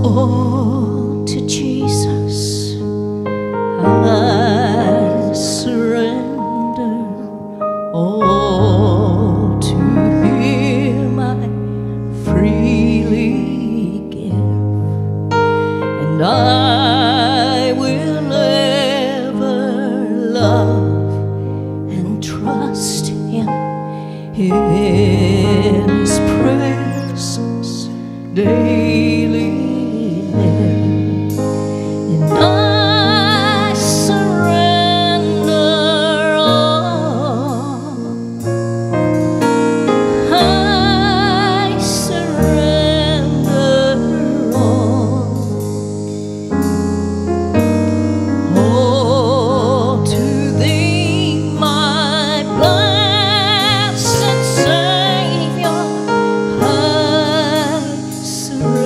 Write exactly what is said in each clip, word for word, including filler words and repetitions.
all to Jesus I surrender, all to Him I freely give, and I will ever love and trust Him in His presence daily live, and I surrender all, I surrender all, all to Thee, my blessed Savior, I surrender.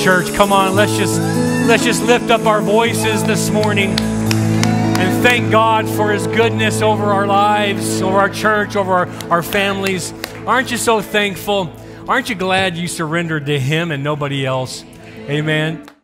church. Come on, let's just let's just lift up our voices this morning and thank God for His goodness over our lives, over our church, over our, our families. Aren't you so thankful? Aren't you glad you surrendered to Him and nobody else? Amen.